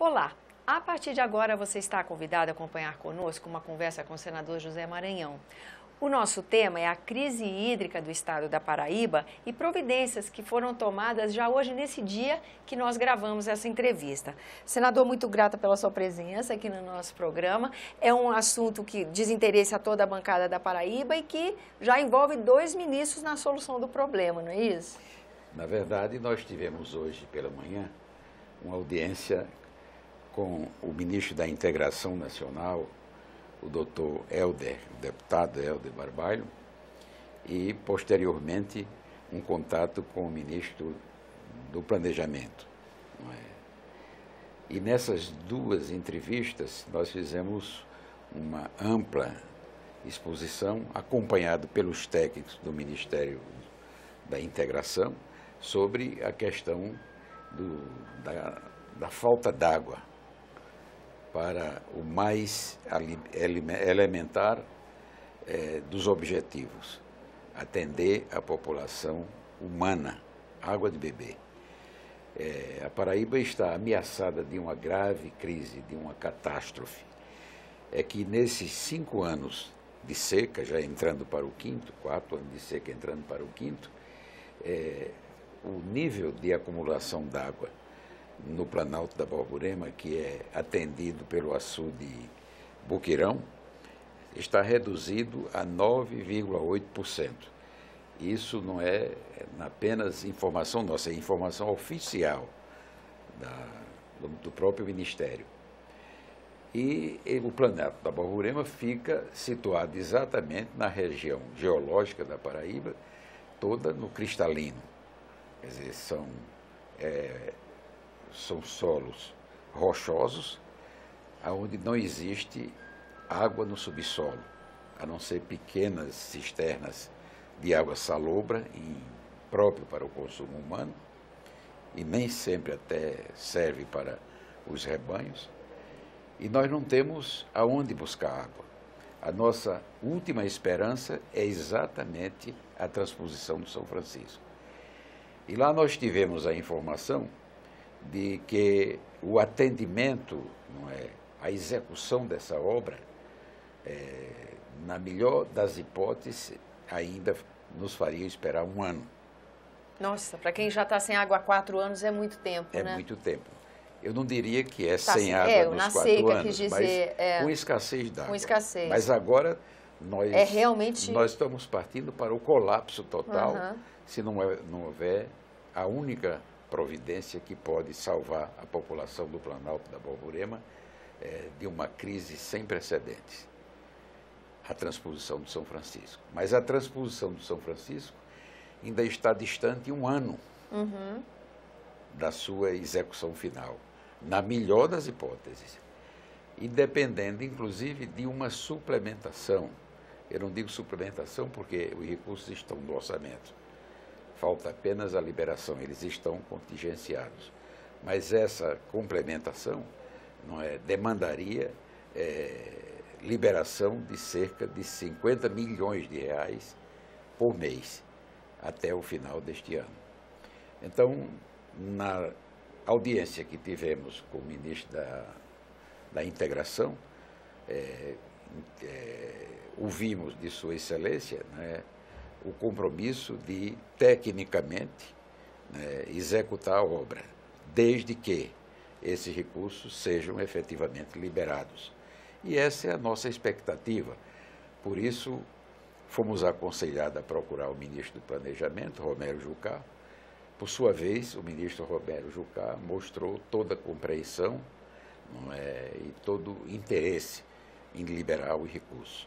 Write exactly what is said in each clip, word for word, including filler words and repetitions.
Olá, a partir de agora você está convidado a acompanhar conosco uma conversa com o senador José Maranhão. O nosso tema é a crise hídrica do estado da Paraíba e providências que foram tomadas já hoje nesse dia que nós gravamos essa entrevista. Senador, muito grata pela sua presença aqui no nosso programa. É um assunto que diz interesse a toda a bancada da Paraíba e que já envolve dois ministros na solução do problema, não é isso? Na verdade, nós tivemos hoje pela manhã uma audiência com o ministro da Integração Nacional, o doutor Helder, o deputado Helder Barbalho, e, posteriormente, um contato com o ministro do Planejamento. Não é? E nessas duas entrevistas, nós fizemos uma ampla exposição, acompanhado pelos técnicos do Ministério da Integração, sobre a questão do, da, da falta d'água para o mais elementar eh, dos objetivos, atender a população humana, água de beber. Eh, a Paraíba está ameaçada de uma grave crise, de uma catástrofe. É que nesses cinco anos de seca, já entrando para o quinto, quatro anos de seca entrando para o quinto, eh, o nível de acumulação d'água no Planalto da Borborema, que é atendido pelo açude Boqueirão, está reduzido a nove vírgula oito por cento. Isso não é apenas informação nossa, é informação oficial da, do, do próprio Ministério. E, e o Planalto da Borborema fica situado exatamente na região geológica da Paraíba, toda no cristalino. Quer dizer, são... É, são solos rochosos, onde não existe água no subsolo, a não ser pequenas cisternas de água salobra, próprio para o consumo humano, e nem sempre até serve para os rebanhos, e nós não temos aonde buscar água. A nossa última esperança é exatamente a transposição do São Francisco. E lá nós tivemos a informação de que o atendimento, não é, a execução dessa obra, é, na melhor das hipóteses, ainda nos faria esperar um ano. Nossa, para quem já está sem água há quatro anos é muito tempo, é né? É muito tempo. Eu não diria que é tá, sem água é, nos na quatro seca, anos, quis dizer, mas é, com escassez d'água. Com escassez. Mas agora nós, é realmente... nós estamos partindo para o colapso total, uhum. se não, é, não houver a única providência que pode salvar a população do Planalto da Borborema é, de uma crise sem precedentes. A transposição do São Francisco. Mas a transposição do São Francisco ainda está distante um ano uhum. da sua execução final, na melhor das hipóteses, e dependendo, inclusive, de uma suplementação. Eu não digo suplementação porque os recursos estão no orçamento. Falta apenas a liberação, eles estão contingenciados. Mas essa complementação não é, demandaria é, liberação de cerca de cinquenta milhões de reais por mês, até o final deste ano. Então, na audiência que tivemos com o ministro da, da Integração, é, é, ouvimos de Sua Excelência, né, o compromisso de, tecnicamente, né, executar a obra, desde que esses recursos sejam efetivamente liberados. E essa é a nossa expectativa. Por isso, fomos aconselhados a procurar o ministro do Planejamento, Romero Jucá. Por sua vez, o ministro Romero Jucá mostrou toda a compreensão, não é, e todo o interesse em liberar os recursos.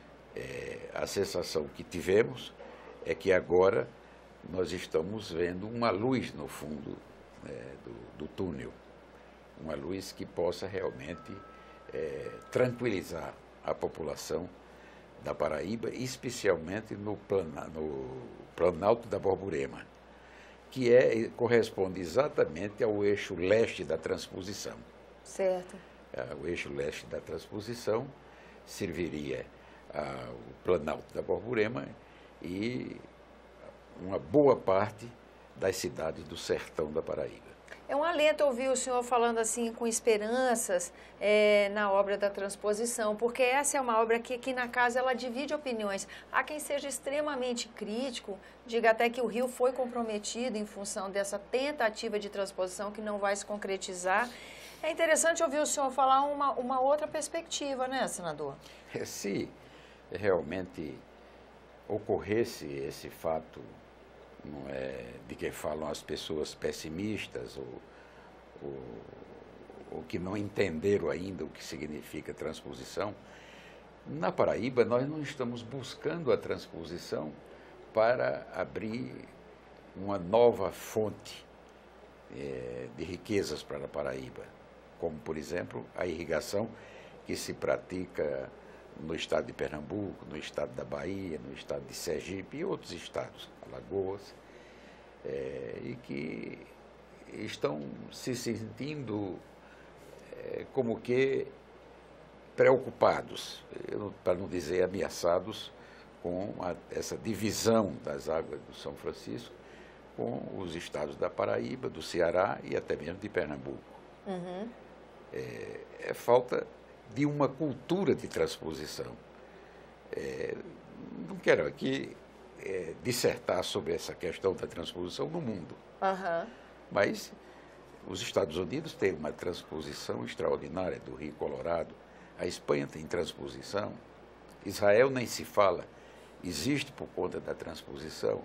É, a sensação que tivemos é que agora nós estamos vendo uma luz no fundo, né, do, do túnel, uma luz que possa realmente é, tranquilizar a população da Paraíba, especialmente no, plana, no Planalto da Borborema, que é, corresponde exatamente ao eixo leste da transposição. Certo. É, o eixo leste da transposição serviria ao Planalto da Borborema e uma boa parte das cidades do sertão da Paraíba. É um alento ouvir o senhor falando assim com esperanças é, na obra da transposição, porque essa é uma obra que aqui na casa ela divide opiniões. Há quem seja extremamente crítico, diga até que o Rio foi comprometido em função dessa tentativa de transposição que não vai se concretizar. É interessante ouvir o senhor falar uma, uma outra perspectiva, né, senador? Se realmente ocorresse esse fato, não é, de que falam as pessoas pessimistas ou, ou, ou que não entenderam ainda o que significa transposição, na Paraíba nós não estamos buscando a transposição para abrir uma nova fonte é, de riquezas para a Paraíba, como, por exemplo, a irrigação que se pratica no estado de Pernambuco, no estado da Bahia, no estado de Sergipe e outros estados, Alagoas, é, e que estão se sentindo é, como que preocupados, para não dizer ameaçados, com a, essa divisão das águas do São Francisco com os estados da Paraíba, do Ceará e até mesmo de Pernambuco. Uhum. É, é falta de uma cultura de transposição. É, não quero aqui é, dissertar sobre essa questão da transposição no mundo, uhum. mas os Estados Unidos têm uma transposição extraordinária do Rio Colorado, a Espanha tem transposição, Israel nem se fala, existe por conta da transposição,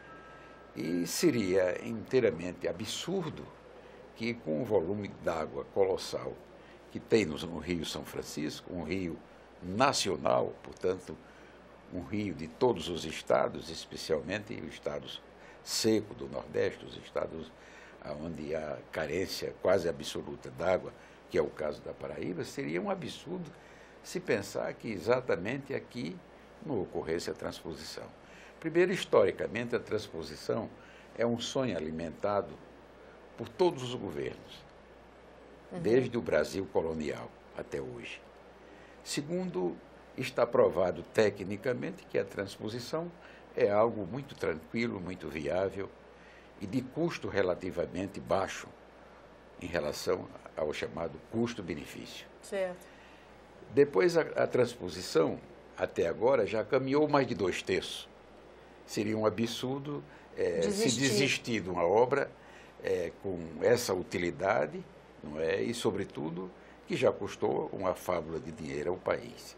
e seria inteiramente absurdo que com o volume d'água colossal que tem no Rio São Francisco, um rio nacional, portanto, um rio de todos os estados, especialmente os estados secos do Nordeste, os estados onde há carência quase absoluta d'água, que é o caso da Paraíba, seria um absurdo se pensar que exatamente aqui não ocorresse a transposição. Primeiro, historicamente, a transposição é um sonho alimentado por todos os governos, desde o Brasil colonial até hoje. Segundo, está provado tecnicamente que a transposição é algo muito tranquilo, muito viável e de custo relativamente baixo em relação ao chamado custo-benefício. Certo. Depois, a, a transposição, até agora, já caminhou mais de dois terços. Seria um absurdo é, se desistir de uma obra é, com essa utilidade, não é? E, sobretudo, que já custou uma fábula de dinheiro ao país.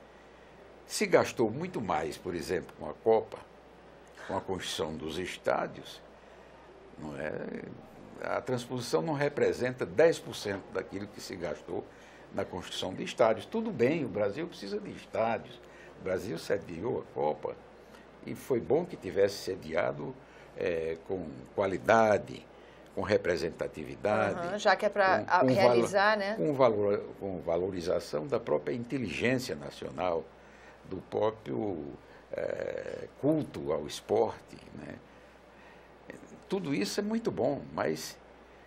Se gastou muito mais, por exemplo, com a Copa, com a construção dos estádios, não é? A transposição não representa dez por cento daquilo que se gastou na construção de estádios. Tudo bem, o Brasil precisa de estádios, o Brasil sediou a Copa, e foi bom que tivesse sediado é, com qualidade, com representatividade. Uhum, já que é para realizar, valor, né? Com, valor, com valorização da própria inteligência nacional, do próprio é, culto ao esporte, né? Tudo isso é muito bom, mas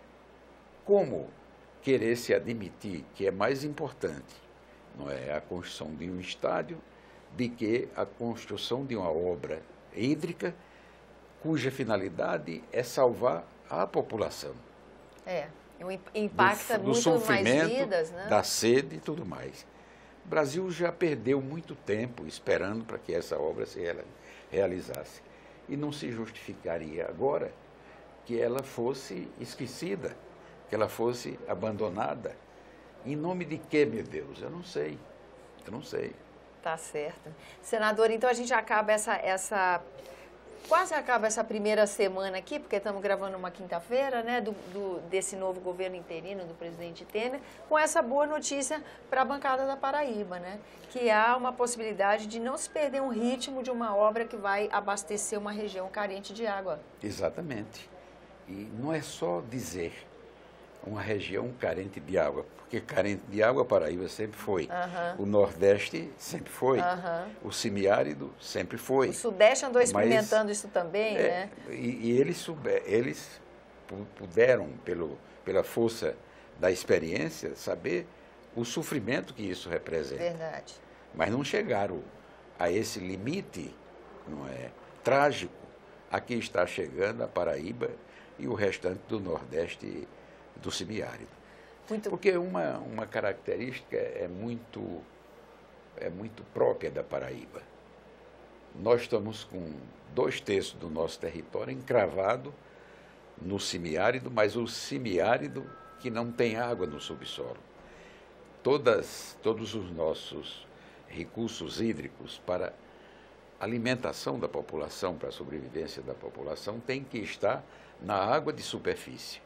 como querer se admitir que é mais importante, não é, a construção de um estádio de que a construção de uma obra hídrica cuja finalidade é salvar a população. É, impacta do, do muito sofrimento, mais vidas, né? Da sede e tudo mais. O Brasil já perdeu muito tempo esperando para que essa obra se realizasse. E não se justificaria agora que ela fosse esquecida, que ela fosse abandonada. Em nome de quê, meu Deus? Eu não sei. Eu não sei. Tá certo. Senador, então a gente acaba essa, essa quase acaba essa primeira semana aqui, porque estamos gravando uma quinta-feira, né, do, do, desse novo governo interino do presidente Temer, com essa boa notícia para a bancada da Paraíba, né, que há uma possibilidade de não se perder um ritmo de uma obra que vai abastecer uma região carente de água. Exatamente. E não é só dizer uma região carente de água, porque carente de água a Paraíba sempre foi. Uhum. O Nordeste sempre foi. Uhum. O semiárido sempre foi. O Sudeste andou experimentando Mas, isso também, é, né? E, e eles, souber, eles puderam, pelo, pela força da experiência, saber o sofrimento que isso representa. Verdade. Mas não chegaram a esse limite, não é, trágico, a que está chegando a Paraíba e o restante do Nordeste do semiárido. Muito... Porque uma, uma característica é muito, é muito própria da Paraíba. Nós estamos com dois terços do nosso território encravado no semiárido, mas o semiárido que não tem água no subsolo. Todas, todos os nossos recursos hídricos para alimentação da população, para a sobrevivência da população, têm que estar na água de superfície.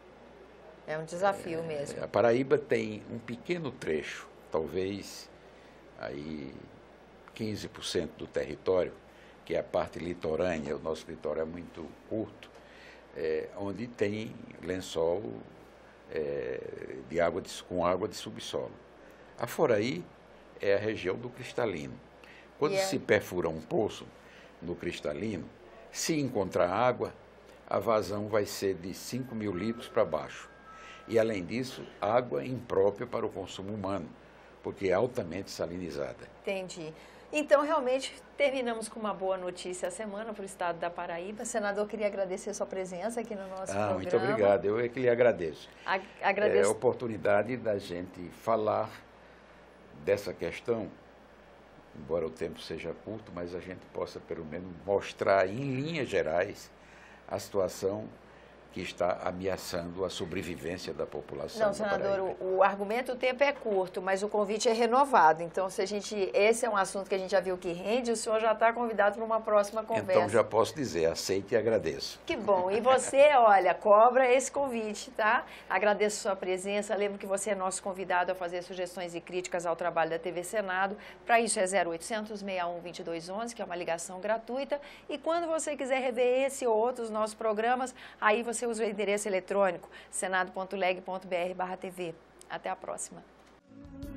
É um desafio é, mesmo. A Paraíba tem um pequeno trecho, talvez aí quinze por cento do território, que é a parte litorânea, o nosso litoral é muito curto, é, onde tem lençol é, de água de, com água de subsolo. Afora aí é a região do cristalino. Quando yeah. se perfura um poço no cristalino, se encontrar água, a vazão vai ser de cinco mil litros para baixo. E, além disso, água imprópria para o consumo humano, porque é altamente salinizada. Entendi. Então, realmente, terminamos com uma boa notícia a semana para o estado da Paraíba. Senador, queria agradecer a sua presença aqui no nosso ah, programa. Muito obrigado. Eu é que lhe agradeço. A agradeço. É a oportunidade da gente falar dessa questão, embora o tempo seja curto, mas a gente possa, pelo menos, mostrar em linhas gerais a situação que está ameaçando a sobrevivência da população. Não, senador, o, o argumento, o tempo é curto, mas o convite é renovado. Então, se a gente, esse é um assunto que a gente já viu que rende, o senhor já está convidado para uma próxima conversa. Então, já posso dizer, aceite e agradeço. Que bom. E você, olha, cobra esse convite, tá? Agradeço a sua presença. Lembro que você é nosso convidado a fazer sugestões e críticas ao trabalho da T V Senado. Para isso é zero oitocentos, seis um, dois dois um um, que é uma ligação gratuita. E quando você quiser rever esse ou outros nossos programas, aí você usa o endereço eletrônico senado ponto leg ponto br barra tv. Até a próxima.